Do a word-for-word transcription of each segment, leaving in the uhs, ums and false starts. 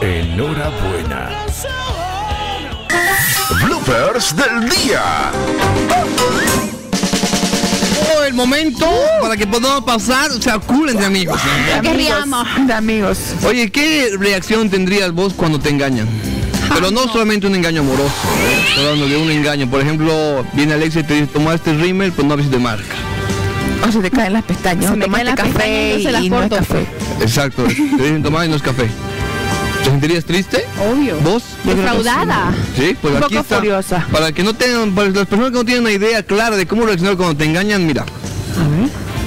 Enhorabuena. Bloopers del día. Oh, el momento uh. para que podamos pasar, o sea, cool entre amigos. ¿no? Que riamos. De amigos. Oye, ¿qué reacción tendrías vos cuando te engañan? Pero no, no solamente un engaño amoroso, ¿eh? Estoy hablando de un engaño. Por ejemplo, viene Alexia y te dice, toma este rímel, pues no avises de marca. O se te caen las pestañas. Se me caen las pestañas y, y no es café. Exacto, te dicen tomar y no es café. ¿Te sentirías triste? Obvio. ¿Vos? Defraudada. Sí, pues un aquí poco está. Furiosa. Para que no tengan, para las personas que no tienen una idea clara de cómo reaccionar cuando te engañan, mira. A ver.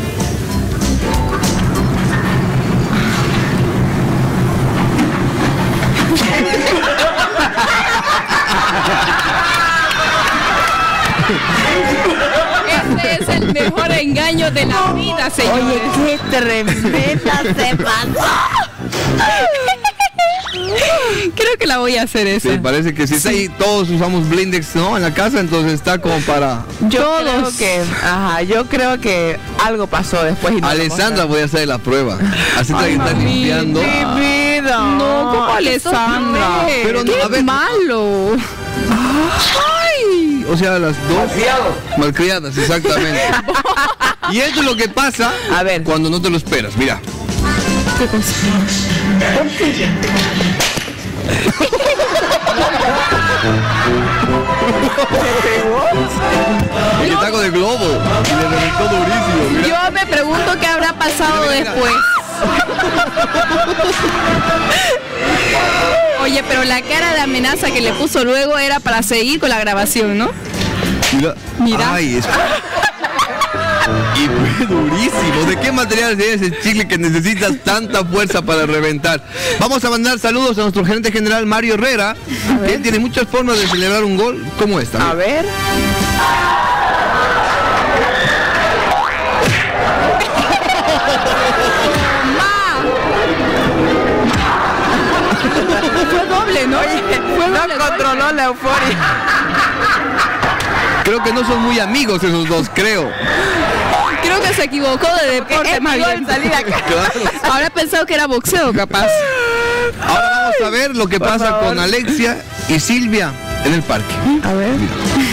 Este es el mejor engaño de la vida, señores. Oye, qué tremenda se pasó. Creo que la voy a hacer esa. Sí, parece que si está ahí, todos usamos Blindex, ¿no? En la casa, entonces está como para... Yo Todos. creo que, ajá, yo creo que algo pasó después. Y no Alessandra voy a hacer la prueba. Así que está limpiando. Mi vida. No, como Alessandra. Pero no, qué a ver, malo. ¡Ay! O sea, las dos malcriadas, malcriadas, exactamente. Y esto es lo que pasa a ver cuando no te lo esperas. Mira. ¿Qué cosa? El taco de globo y le reventó durísimo. Mira. Yo me pregunto qué habrá pasado mira, mira, después. Oye, pero la cara de amenaza que le puso luego era para seguir con la grabación, ¿no? Mira. Mira. Ay, es... Y fue durísimo. ¿De qué material es ese chicle que necesitas tanta fuerza para reventar? Vamos a mandar saludos a nuestro gerente general Mario Herrera. Él tiene muchas formas de celebrar un gol como esta. A ver. Fue doble, ¿no? Fue doble, no controló la euforia. Creo que no son muy amigos esos dos, creo. Creo que se equivocó de deporte más bien. Salir acá. Claro. Habrá pensado que era boxeo, capaz. Ahora vamos a ver lo que Por pasa favor. con Alexia y Silvia en el parque. A ver. Mira.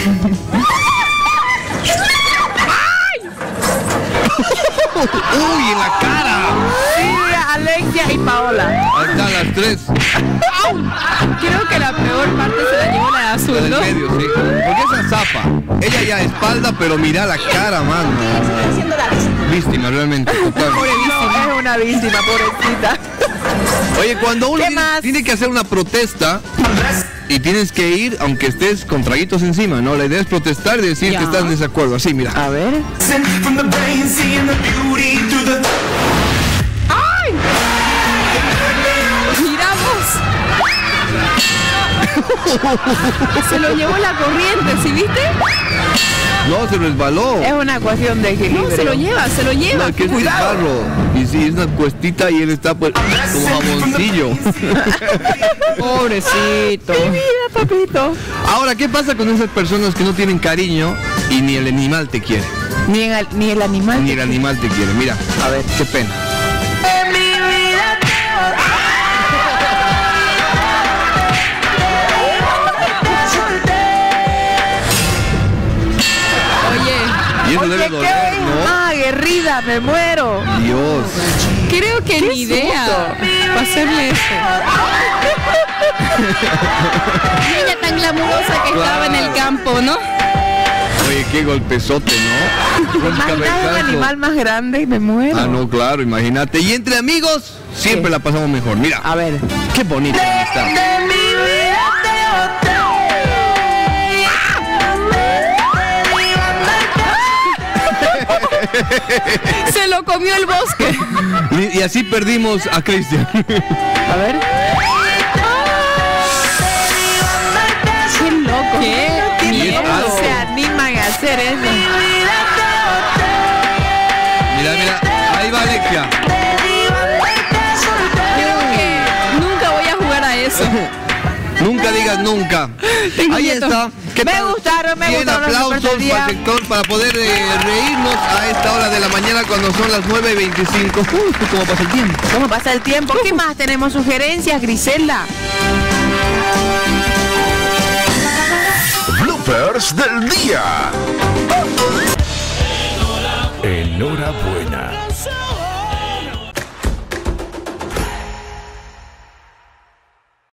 ¡Uy, en la cara! Silvia, Alexia y Paola. Ahí están las tres. Creo que la peor parte se la llevó la de La azul, del ¿no? medio, sí. Porque esa zapa. Ella ya espalda, pero mira la cara, mano. Víctima, realmente. Total. No, es una víctima, pobrecita. Oye, cuando uno ¿Qué tiene, más? tiene que hacer una protesta y tienes que ir, aunque estés con traguitos encima, ¿no? La idea es protestar y decir Ya. que estás en desacuerdo. Así, mira. A ver. ¡Ay! ¡Miramos! Se lo llevó la corriente, ¿sí viste? No, se resbaló. Es una cuestión de equilibrio. No, se lo lleva, se lo lleva. No, que es el barro. Y sí, es una cuestita y él está pues como jaboncillo. Pobrecito. Mi vida, papito. Ahora, ¿qué pasa con esas personas que no tienen cariño y ni el animal te quiere? Ni el, ni el animal. Ni el animal te quiere. Mira, a ver, qué pena. Oye, Y eso Oye, debe qué doler, ¿no? ah, aguerrida, me muero. Dios. creo que ni idea para hacerle eso. Ella tan glamurosa que estaba en el campo, ¿no? Oye, qué golpezote, ¿no? Imagina un animal más grande y me muero. Ah, no, claro, imagínate. Y entre amigos siempre ¿Qué? la pasamos mejor. Mira, A ver. qué bonita amistad. Se lo comió el bosque. Y, y así perdimos a Cristian. A ver. Qué loco. Qué ¿Cómo algo. se animan a hacer eso? Mira, mira, ahí va Alexia. Creo que nunca voy a jugar a eso. Nunca digas digan nunca. Tengo Ahí nietos. está. ¿Qué Me tal? gustaron, me Bien, gustaron los aplausos bloopers del día. para el sector para poder eh, reírnos a esta hora de la mañana cuando son las nueve y veinticinco. Uy, ¿cómo pasa el tiempo? ¿Cómo pasa el tiempo? ¿Qué más tenemos? ¿Sugerencias, Griselda? Bloopers del día.